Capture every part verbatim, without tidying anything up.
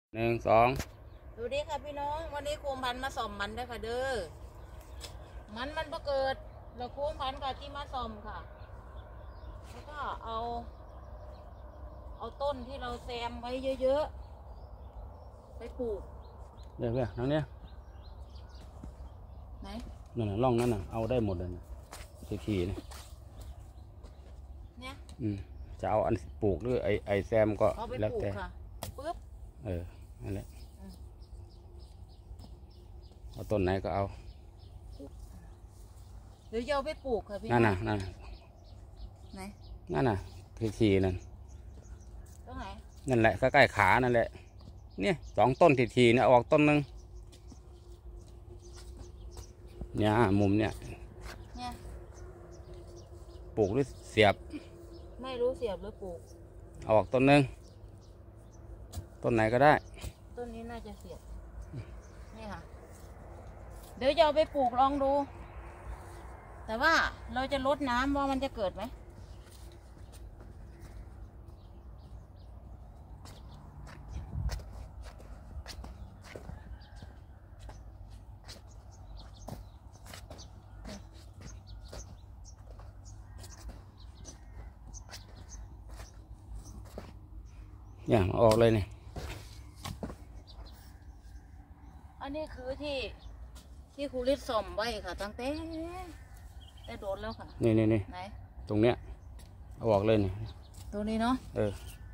หนึ่งสองสวัสดีค่ะพี่น้องวันนี้ครูพันมาส่อมมันด้วยค่ะเด้อมันมันประเกิดเราครูพันกับที่มาส่อมค่ะแล้วก็เอาเอาต้นที่เราแซมไว้เยอะๆไปปลูกเดี๋ยวเพื่อนน้องเนี้ยไหนนั่นน่ะร่องนั่นน่ะเอาได้หมดเลยนะขี่ๆเนี่ยเนี่ยอืมจะเอาอันปลูกหรือไอไอแซมก็แล้วแต่ปึ๊บเออนั่นแหละเอาต้นไหนก็เอาหรือจะเอาไปปลูกค่ะพี่นั่นน่ะนั่นไหนนั่นน่ะขี่ๆนั่นตรงไหนนั่นแหละใกล้ๆขานั่นแหละเนี่ยสองต้นขี่ๆเนี่ยออกต้นนึงเนี่ยมุมเนี่ยเนี่ยปลูกหรือเสียบไม่รู้เสียบหรือปลูกเอาออกต้นนึงต้นไหนก็ได้ต้นนี้น่าจะเสียบนี่ค่ะเดี๋ยวจะเอาไปปลูกลองดูแต่ว่าเราจะลดน้ำว่ามันจะเกิดไหมเนี่ยออกเลยเนี่ยอันนี้คือที่ที่ครูฤทธิ์ส่อมไว้ค่ะตั้งแต่แต่โดนแล้วค่ะนี่นี่นี่ไหนตรงเนี้ยเอาออกเลยนี่ตรงนี้เนาะเออ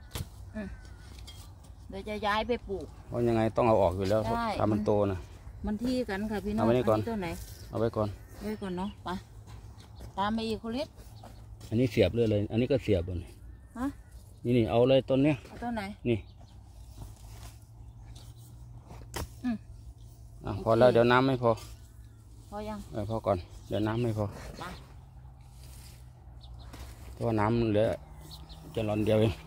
เดี๋ยวจะย้ายไปปลูกเพราะยังไงต้องเอาออกอยู่แล้วทำมันโตนะมันที่กันค่ะพี่น้องเอาไว้ก่อนต้นไหนเอาไว้ก่อนไว้ก่อนเนาะไปตามไปอีกครูฤทธิ์อันนี้เสียบเลยเลยอันนี้ก็เสียบบนฮะนี่นี่เอาเลยต้นเนี้ยต้นไหนนี่อ่ะพอแล้วเดี๋ยวน้ำไม่พอพอยังเออพอก่อนเดี๋ยวน้ำไม่พอเพราะน้ำเหลือจะร้อนเดียวเอง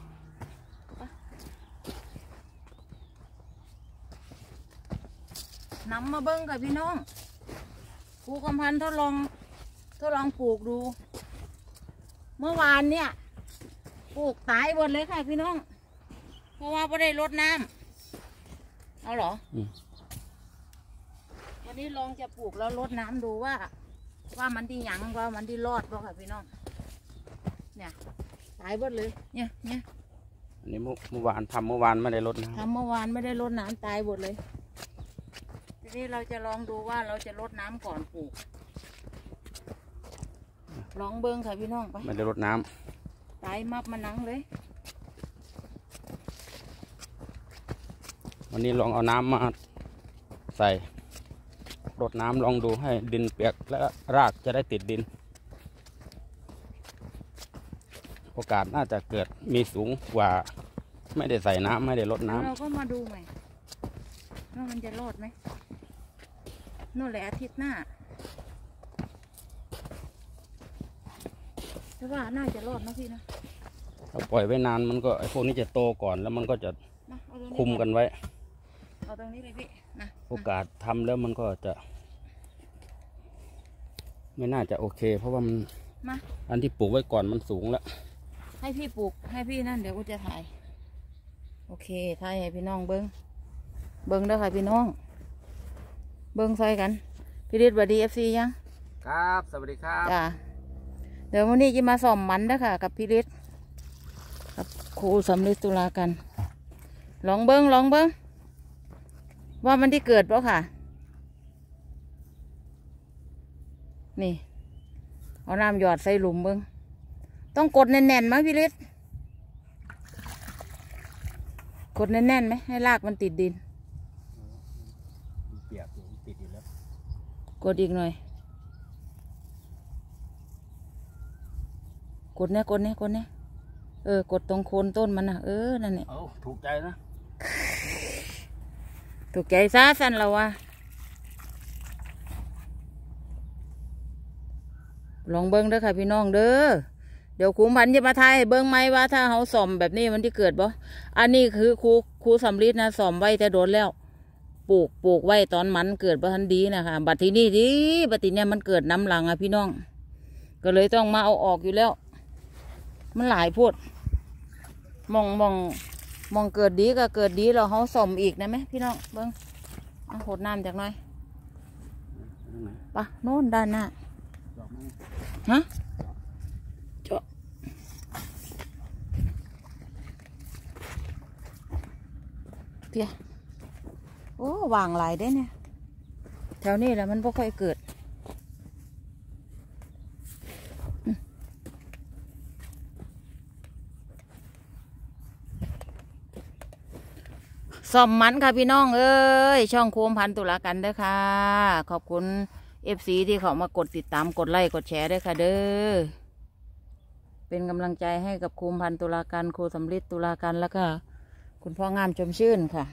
นำมาเบิ้งค่ะพี่น้องครูกำพันทดลองทดลองปลูกดูเมื่อวานเนี่ยปลูกตายหมดเลยค่ะพี่น้องเพราะว่าไม่ได้รดน้ำเอาเหรอวันนี้ลองจะปลูกแล้วรดน้ำดูว่าว่ามันที่หยังว่ามันที่รอดบ่ค่ะพี่น้องเนี่ยตายหมดเลยเนี่ยเนี่ยอันนี้เมื่อวานทำเมื่อวานไม่ได้รดน้ำทำเมื่อวานไม่ได้รดน้ำตายหมดเลยทีนี้เราจะลองดูว่าเราจะรดน้ำก่อนปลูกลองเบิ้งค่ะพี่น้องไปไม่ได้รดน้ำตายมับมานังเลยวันนี้ลองเอาน้ำมาใส่รดน้ำลองดูให้ดินเปียกและรากจะได้ติดดินโอกาสน่าจะเกิดมีสูงกว่าไม่ได้ใส่น้ำไม่ได้รดน้ำเราก็มาดูใหม่ว่ามันจะรอดไหมนู่นแหละอาทิตย์หน้าแต่ว่าน่าจะรอดนะพี่นะถ้าปล่อยไว้นานมันก็ไอ้พวกนี้จะโตก่อนแล้วมันก็จะคุมกันไว้เอาตรงนี้เลยพี่นะโอกาสทำแล้วมันก็จะไม่น่าจะโอเคเพราะว่ามันอันที่ปลูกไว้ก่อนมันสูงแล้วให้พี่ปลูกให้พี่นั่นเดี๋ยวกูจะถ่ายโอเคถ่ายให้พี่น้องเบิ้งเบิ้งเด้อค่ะพี่น้องเบิ้งใส่กันพี่ฤทธิ์สวัสดีเอฟซียังครับสวัสดีครับจ้าเดี๋ยววันนี้จะมาส่อมมันนะคะกับพี่ฤทธิ์กับครูสำลิดตุลากันลองเบิ้งลองเบิ้งว่ามันที่เกิดป่ะค่ะนี่เอาน้ำหยอดใส่หลุมเบิ้งต้องกดแน่นๆไหมพี่ฤทธิ์กดแน่นๆไหมให้รากมันติดดินเปียกติดอยู่แล้วกดอีกหน่อยกดเนี่ยกดเนี่ยกดเนี่ยเออกดตรงโคนต้นมันนะเออนั่นเนี่ยถูกใจนะถูกใจซะสั้นเราวะลองเบิ้งเด้อค่ะพี่น้องเด้อเดี๋ยวครูพันธุ์จะมาทายเบิ้งไหมว่าถ้าเขาส่อมแบบนี้มันที่เกิดบ่อันนี้คือครูครูสำลิดนะส่อมไว้แต่โดนแล้วปลูกปลูกไว้ตอนมันเกิดบ่ทันดีนะคะบัดทีนี้ดิบัดทีนี้มันเกิดน้ำหลังอ่ะพี่น้องก็เลยต้องมาเอาออกอยู่แล้วมันหลายพูดมองมองมองเกิดดีก็เกิดดีเราเขาส่อมอีกนะไหมพี่น้องเบิ้งเอาหดน้ำจากหน่อยปะโน่นด้านหน้าฮะเจาะเพียโอ้วางหลายได้เนี่ยแถวนี้แหละมันไม่ค่อยเกิดซ่อมมันค่ะพี่น้องเอ้ยช่องโคมพันตุลากันเด้อค่ะขอบคุณเอฟซีที่เขามากดติดตามกดไลค์กดแชร์ด้วยค่ะเด้อเป็นกำลังใจให้กับโคมพันตุลากันครูสำลิดตุลากันแล้วก็คุณพ่องามชมชื่นค่ะ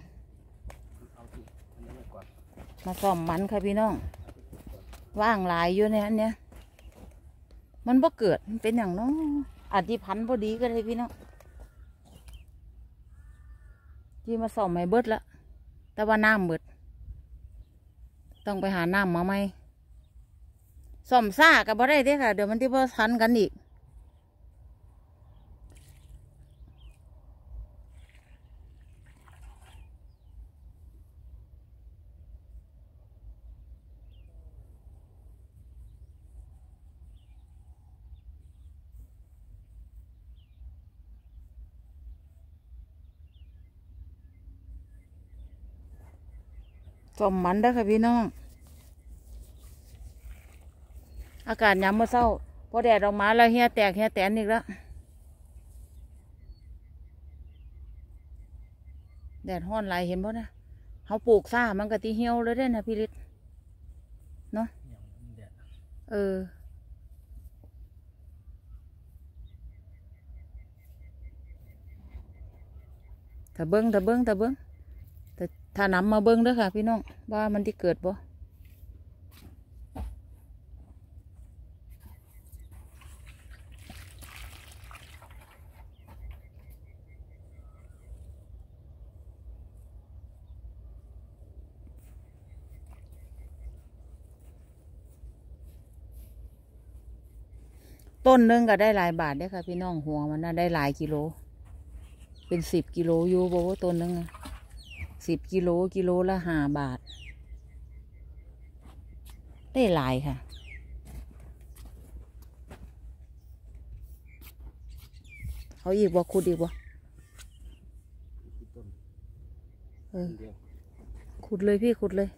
มาซ่อมมันค่ะพี่น้องว่างหลายอยู่ในอันเนี้ยมันบ่เกิดมันเป็นอย่างน้ออาจจะพันพอดีก็ได้พี่น้องที่มาส่อมไม่เบิดละแต่ว่าน้ำเบิดต้องไปหาน้ำมาไหมส่อมซ่ากับบ่ได้เด้ค่ะเดี๋ยวมันที่พอทันกันอีกส่อมมันได้ค่ะพี่น้องอากาศยามเมื่อเช้าพอแดดออกมาแล้วเฮียแตกเฮียแตนอีกแล้วแดดห้อนไหลเห็นป่ะนะเขาปลูกซ่ามันก็ตีเหี่ยวเลยได้นะพี่ฤทธิ์เนาะเออถ้าเบิ้งถ้าเบิ้งถ้าเบิ้งแต่ถ้านำมาเบิ้งเด้อค่ะพี่น้องว่ามันที่เกิดบ่ต้นนึงก็ได้หลายบาทได้ค่ะพี่น้องหัวมันน่าได้หลายกิโลเป็นสิบกิโลอยู่บ่ว่าต้นนึงสิบกิโลกิโลละห้าบาทได้หลายค่ะเขาอีกบ่ขุดอีกบ่เออขุดเลยพี่ขุดเลย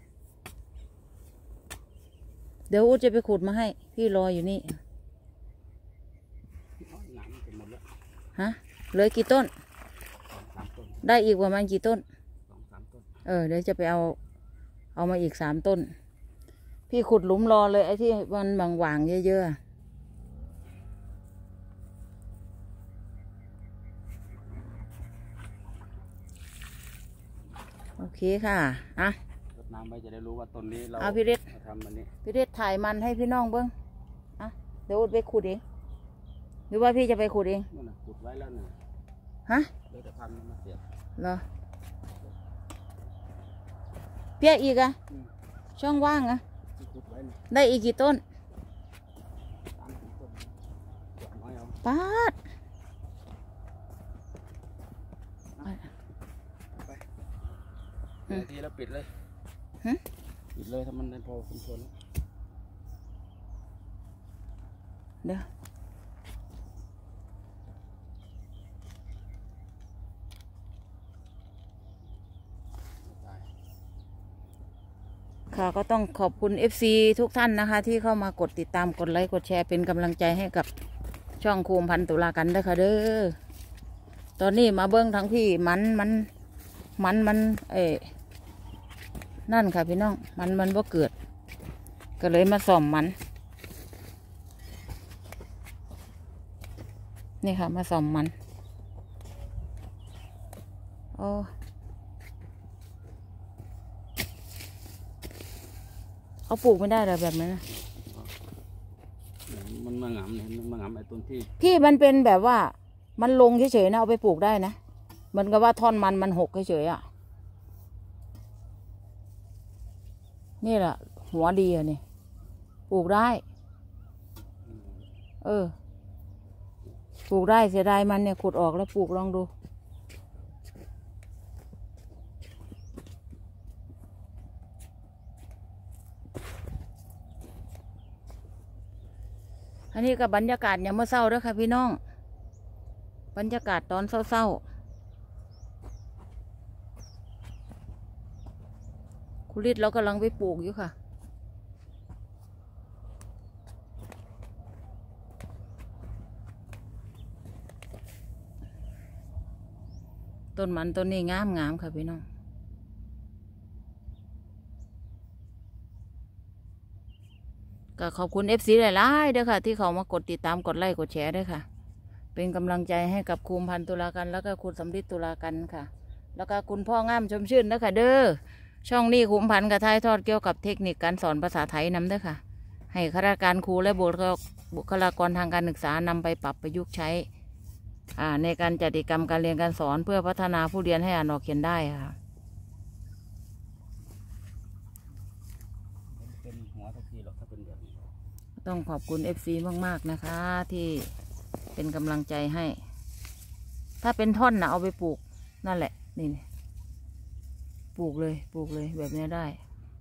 เดี๋ยวอูจะไปขุดมาให้พี่รออยู่นี่ฮะเหลือกี่ต้นได้อีกประมาณกี่ต้นเออเดี๋ยวจะไปเอาเอามาอีกสามต้นพี่ขุดหลุมรอเลยไอ้ที่มันบางหว่างเยอะๆโอเคค่ะอ่ะรดน้ำไว้จะได้รู้ว่าต้นนี้เราเอาพี่ฤทธิ์ทำมันนี้พี่ฤทธิ์ถ่ายมันให้พี่น้องเบิ้งอ่ะเดี๋ยวไปขุดเองหรือว่าพี่จะไปขุดเองนั่นน่ะขุดไว้แล้วน่ะฮะเดี๋ยวจะพันมันมาเสียบเหรอเปียกอีกอะช่องว่างอะได้อีกกี่ต้นปาดไปทีแล้วปิดเลยปิดเลยถ้ามันได้พอสมควรแล้วเดี๋ยวค่ะก็ต้องขอบคุณ เอฟ ซี ทุกท่านนะคะที่เข้ามากดติดตามกดไลค์กดแชร์เป็นกำลังใจให้กับช่องโคมพันตุลากันด้วยค่ะเด้อตอนนี้มาเบิ้งทั้งพี่มันมันมันมันเอ๋นั่นค่ะพี่น้องมันมันว่าเกิดก็เลยมาส่อมมันนี่ค่ะมาส่อมมันโอ้เขาปลูกไม่ได้หรอแบบนั้นนะมันมางามเนี่ยมันมางามไอ้ต้นที่ที่มันเป็นแบบว่ามันลงเฉยๆนะเอาไปปลูกได้นะมันก็ว่าท่อนมันมันหกเฉยๆอ่ะนี่แหละหัวดีอ่ะนี่ปลูกได้เออปลูกได้เสียดายมันเนี่ยขุดออกแล้วปลูกลองดูอันนี้กับบรรยากาศยามมื้อเช้าเด้อค่ะพี่น้องบรรยากาศตอนเช้าๆคุณฤทธิ์เรากำลังไปปลูกอยู่ค่ะต้นมันต้นนี้งามงามค่ะพี่น้องก็ขอบคุณ เอฟ ซี หลายๆเด้อค่ะที่เขามากดติดตามกดไลค์กดแชร์ด้วยค่ะเป็นกำลังใจให้กับครูพันธุ์ตุลากันแล้วก็คุณสำริดตุลากันค่ะแล้วก็คุณพ่องามชมชื่นเด้อค่ะเด้อช่องนี้ครูพันธุ์กระทายทอดเกี่ยวกับเทคนิคการสอนภาษาไทยนำเด้อค่ะให้ข้าราชการครูและบุคลากรทางการศึกษานำไปปรับประยุกต์ใช้ในการจัดกิจกรรมการเรียนการสอนเพื่อพัฒนาผู้เรียนให้อ่านออกเขียนได้ค่ะเป็นหัวสักทีหรอกถ้าเป็นแบบนี้ต้องขอบคุณ เอฟ ซี มากๆนะคะที่เป็นกำลังใจให้ถ้าเป็นท่อนนะเอาไปปลูกนั่นแหละนี่ปลูกเลยปลูกเลยแบบนี้ได้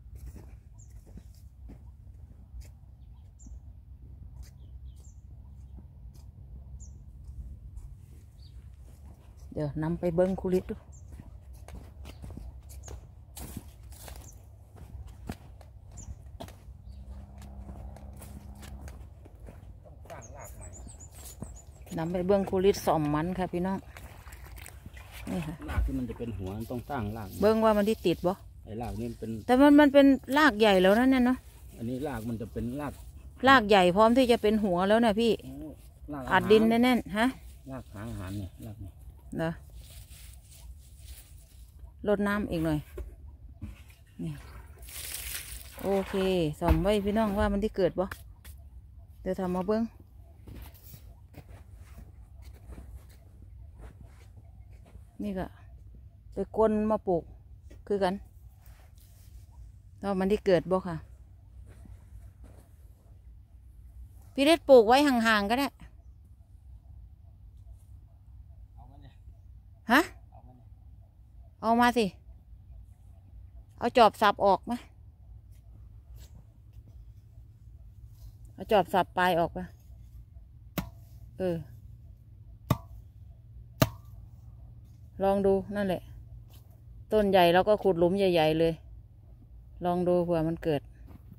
เดี๋ยวนำไปเบิ้งคุริตดูนำไปเบิ้งคุริตสอมมันค่ะพี่น้องนี่ค่ะรากที่มันจะเป็นหัวต้องสร้างรากเบิ้งว่ามันที่ติดบ่ไอ้รากนี่เป็นแต่มันมันเป็นรากใหญ่แล้วนั่นเนี่ยเนาะอันนี้รากมันจะเป็นรากรากใหญ่พร้อมที่จะเป็นหัวแล้วนะพี่อัดดินแน่นๆฮะรากหาอาหารเนี่ยรากเนี่ยเนาะลดน้ำอีกหน่อยนี่โอเคสอมไว้พี่น้องว่ามันที่เกิดบ่เดี๋ยวทำมาเบิ้งนี่ก็ไปกลนมาปลูกคือกันตอนมันที่เกิดบ่ค่ะพี่เล็ดปลูกไว้ห่างๆก็ได้ฮะเอามาสิเอาจอบสับออกไหมเอาจอบสับปลายออกปะเออลองดูนั่นแหละต้นใหญ่แล้วก็ขุดหลุมใหญ่ๆเลยลองดูเผื่อมันเกิด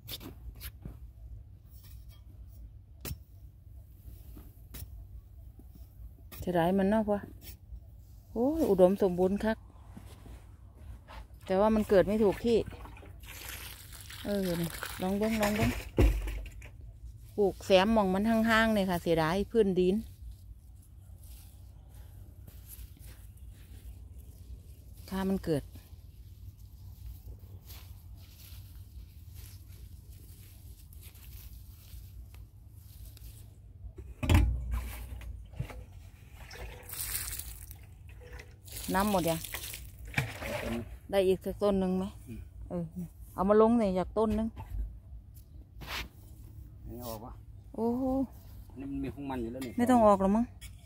จะได้มันเนาะพ่อโอ้อุดมสมบูรณ์ครับแต่ว่ามันเกิดไม่ถูกที่เออนี่ลองเบิ้งลองเบิ้งปลูกแซมมองมันห่างๆเลยค่ะเสียดายพื้นดินถ้ามันเกิดน้ำหมดยังได้อีกสักต้นหนึ่งไหมเออเอามาลงเนี่ยจากต้นนึงไม่ออกวะโอ้โหนี่มันมีของมันอยู่แล้วนี่ไม่ต้องออกหรอกมั้ง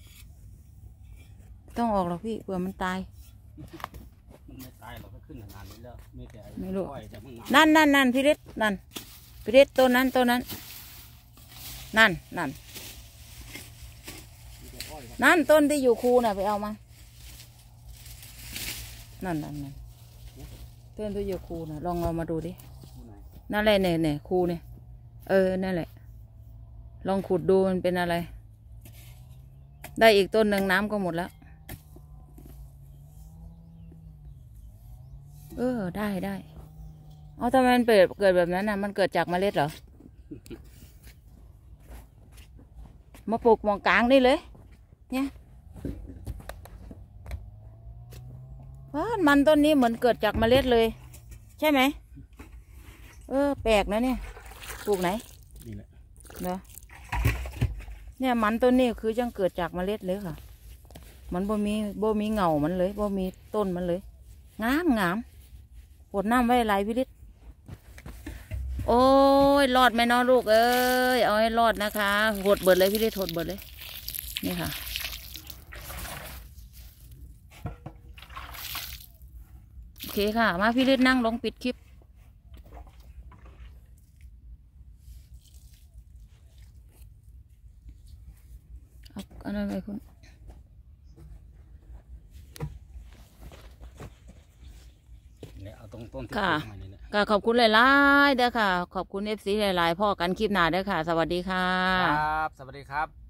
ต้องออกหรอกพี่เผื่อมันตายมันไม่ตายหรอกก็ขึ้นนานนี้แล้วไม่แต่ไม่รู้นั่นนั่นนั่นพี่เล็ดนั่นพี่เล็ดต้นนั้นต้นนั้นนั่นนั่นนั่นต้นที่อยู่คูน่ะไปเอามานั่นนั่นนั่นต้นที่อยู่คูน่ะลองเอามาดูดินั่นแหละเนี่ยเนี่ยคูเนี่ยเออนั่นแหละลองขุดดูมันเป็นอะไรได้อีกต้นหนึ่งน้ำก็หมดแล้วเออได้ได้เอาทำไมมันเปิดเกิดแบบนั้นน่ะมันเกิดจากเมล็ดเหรอมาปลูกมองกลางนี่เลยเนี่ยว้ามันต้นนี้เหมือนเกิดจากเมล็ดเลยใช่ไหมเออแปลกนะเนี่ยปลูกไหนนี่แหละเนาะเนี่ยมันต้นนี้คือยังเกิดจากเมล็ดเลยค่ะมันบ่มีบ่มีเงามันเลยบ่มีต้นมันเลยงามงามปวดน้ำไว้ไหลพิริศโอ้ยรอดไหมน้องลูกเอ้ยเอาให้รอดนะคะหดเบิดเลยพิริศหดเบิดเลยนี่ค่ะโอเคค่ะมาพิริศนั่งลงปิดคลิปนนั้นไงคุณเนี่ยเอาตรงต้นที่ค่ะปลูกมานี่แหละก็ขอบคุณหลายๆเด้อค่ะ ขอบคุณเอฟซีหลายๆพ่อกันคลิปหน้าเด้อค่ะ สวัสดีค่ะครับ สวัสดีครับ